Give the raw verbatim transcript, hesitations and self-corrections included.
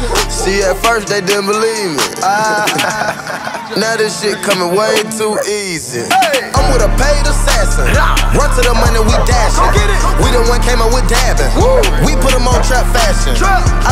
See, at first they didn't believe me. Now this shit coming way too easy. I'm with a paid assassin. Run to the money, we dashing. We the one came up with dabbing. We put them on trap fashion.